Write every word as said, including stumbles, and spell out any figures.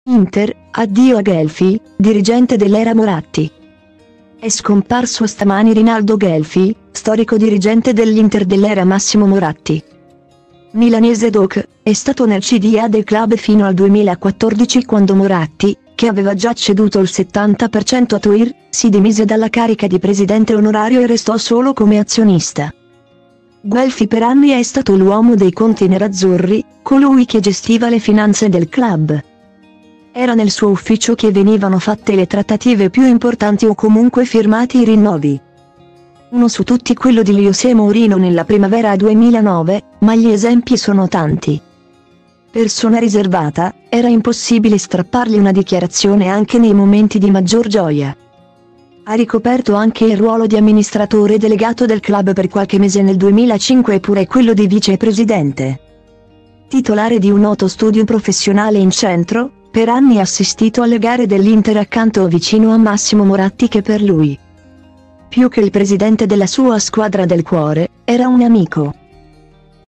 Inter, addio a Gelfi, dirigente dell'era Moratti. È scomparso stamani Rinaldo Gelfi, storico dirigente dell'Inter dell'era Massimo Moratti. Milanese doc, è stato nel C D A del club fino al duemilaquattordici quando Moratti, che aveva già ceduto il settanta per cento a Thauvir, si dimise dalla carica di presidente onorario e restò solo come azionista. Gelfi per anni è stato l'uomo dei conti nerazzurri, colui che gestiva le finanze del club. Era nel suo ufficio che venivano fatte le trattative più importanti o comunque firmati i rinnovi. Uno su tutti quello di José Mourinho nella primavera duemilanove, ma gli esempi sono tanti. Persona riservata, era impossibile strappargli una dichiarazione anche nei momenti di maggior gioia. Ha ricoperto anche il ruolo di amministratore delegato del club per qualche mese nel duemilacinque e pure quello di vicepresidente. Titolare di un noto studio professionale in centro, per anni ha assistito alle gare dell'Inter accanto o vicino a Massimo Moratti che per lui, più che il presidente della sua squadra del cuore, era un amico.